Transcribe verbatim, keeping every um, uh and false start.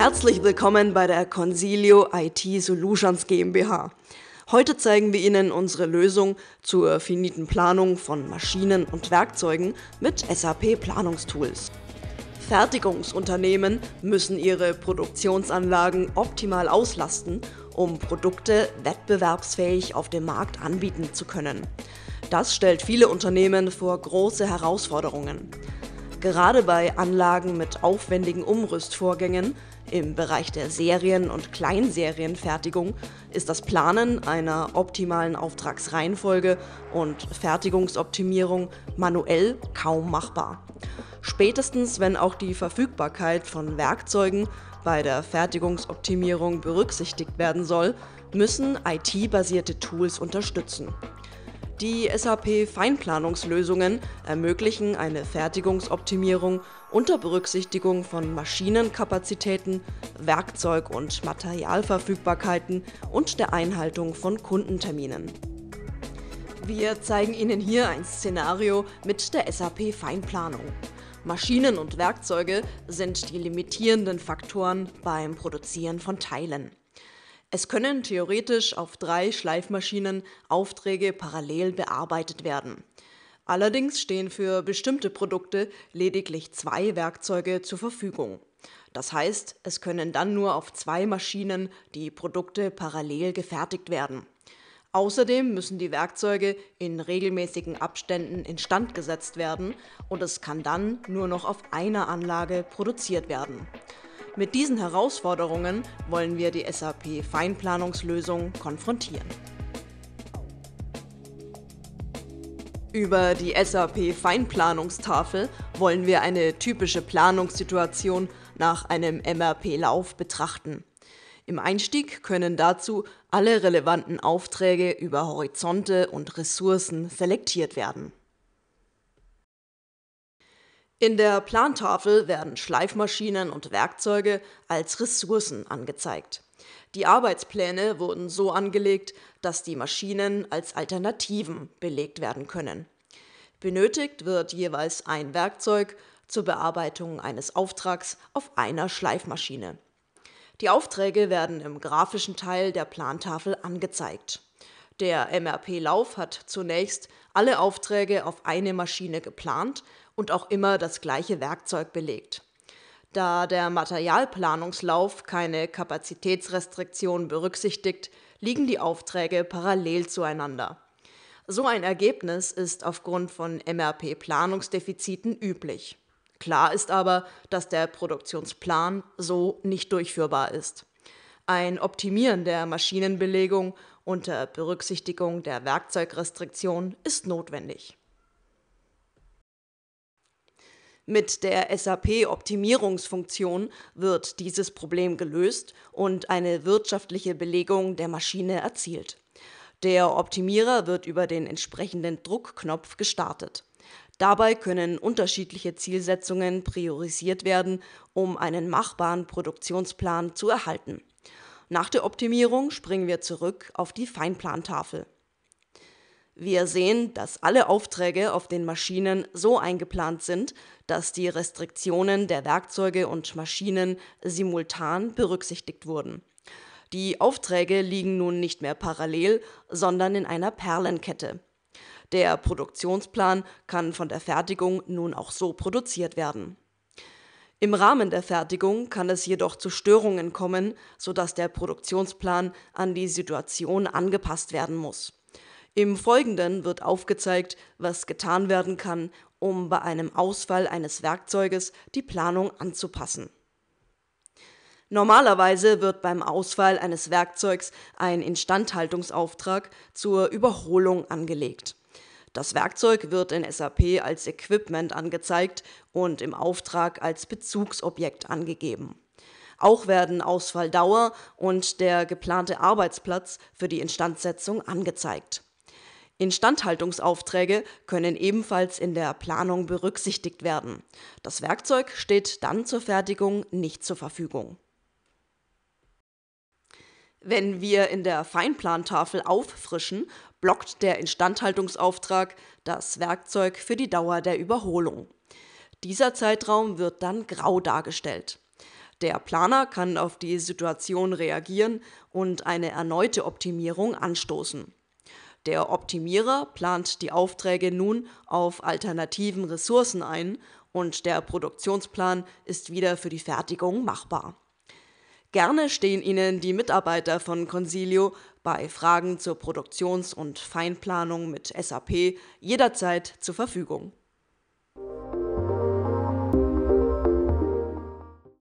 Herzlich willkommen bei der Consilio I T Solutions GmbH. Heute zeigen wir Ihnen unsere Lösung zur finiten Planung von Maschinen und Werkzeugen mit S A P-Planungstools. Fertigungsunternehmen müssen ihre Produktionsanlagen optimal auslasten, um Produkte wettbewerbsfähig auf dem Markt anbieten zu können. Das stellt viele Unternehmen vor große Herausforderungen. Gerade bei Anlagen mit aufwendigen Umrüstvorgängen im Bereich der Serien- und Kleinserienfertigung ist das Planen einer optimalen Auftragsreihenfolge und Fertigungsoptimierung manuell kaum machbar. Spätestens, wenn auch die Verfügbarkeit von Werkzeugen bei der Fertigungsoptimierung berücksichtigt werden soll, müssen I T-basierte Tools unterstützen. Die S A P-Feinplanungslösungen ermöglichen eine Fertigungsoptimierung unter Berücksichtigung von Maschinenkapazitäten, Werkzeug- und Materialverfügbarkeiten und der Einhaltung von Kundenterminen. Wir zeigen Ihnen hier ein Szenario mit der S A P-Feinplanung. Maschinen und Werkzeuge sind die limitierenden Faktoren beim Produzieren von Teilen. Es können theoretisch auf drei Schleifmaschinen Aufträge parallel bearbeitet werden. Allerdings stehen für bestimmte Produkte lediglich zwei Werkzeuge zur Verfügung. Das heißt, es können dann nur auf zwei Maschinen die Produkte parallel gefertigt werden. Außerdem müssen die Werkzeuge in regelmäßigen Abständen instand gesetzt werden und es kann dann nur noch auf einer Anlage produziert werden. Mit diesen Herausforderungen wollen wir die S A P-Feinplanungslösung konfrontieren. Über die S A P-Feinplanungstafel wollen wir eine typische Planungssituation nach einem M R P-Lauf betrachten. Im Einstieg können dazu alle relevanten Aufträge über Horizonte und Ressourcen selektiert werden. In der Plantafel werden Schleifmaschinen und Werkzeuge als Ressourcen angezeigt. Die Arbeitspläne wurden so angelegt, dass die Maschinen als Alternativen belegt werden können. Benötigt wird jeweils ein Werkzeug zur Bearbeitung eines Auftrags auf einer Schleifmaschine. Die Aufträge werden im grafischen Teil der Plantafel angezeigt. Der M R P-Lauf hat zunächst alle Aufträge auf eine Maschine geplant und auch immer das gleiche Werkzeug belegt. Da der Materialplanungslauf keine Kapazitätsrestriktion berücksichtigt, liegen die Aufträge parallel zueinander. So ein Ergebnis ist aufgrund von M R P-Planungsdefiziten üblich. Klar ist aber, dass der Produktionsplan so nicht durchführbar ist. Ein Optimieren der Maschinenbelegung unter Berücksichtigung der Werkzeugrestriktion ist notwendig. Mit der S A P-Optimierungsfunktion wird dieses Problem gelöst und eine wirtschaftliche Belegung der Maschine erzielt. Der Optimierer wird über den entsprechenden Druckknopf gestartet. Dabei können unterschiedliche Zielsetzungen priorisiert werden, um einen machbaren Produktionsplan zu erhalten. Nach der Optimierung springen wir zurück auf die Feinplantafel. Wir sehen, dass alle Aufträge auf den Maschinen so eingeplant sind, dass die Restriktionen der Werkzeuge und Maschinen simultan berücksichtigt wurden. Die Aufträge liegen nun nicht mehr parallel, sondern in einer Perlenkette. Der Produktionsplan kann von der Fertigung nun auch so produziert werden. Im Rahmen der Fertigung kann es jedoch zu Störungen kommen, sodass der Produktionsplan an die Situation angepasst werden muss. Im Folgenden wird aufgezeigt, was getan werden kann, um bei einem Ausfall eines Werkzeuges die Planung anzupassen. Normalerweise wird beim Ausfall eines Werkzeugs ein Instandhaltungsauftrag zur Überholung angelegt. Das Werkzeug wird in S A P als Equipment angezeigt und im Auftrag als Bezugsobjekt angegeben. Auch werden Ausfalldauer und der geplante Arbeitsplatz für die Instandsetzung angezeigt. Instandhaltungsaufträge können ebenfalls in der Planung berücksichtigt werden. Das Werkzeug steht dann zur Fertigung nicht zur Verfügung. Wenn wir in der Feinplantafel auffrischen, blockt der Instandhaltungsauftrag das Werkzeug für die Dauer der Überholung. Dieser Zeitraum wird dann grau dargestellt. Der Planer kann auf die Situation reagieren und eine erneute Optimierung anstoßen. Der Optimierer plant die Aufträge nun auf alternativen Ressourcen ein und der Produktionsplan ist wieder für die Fertigung machbar. Gerne stehen Ihnen die Mitarbeiter von Consilio bei Fragen zur Produktions- und Feinplanung mit S A P jederzeit zur Verfügung.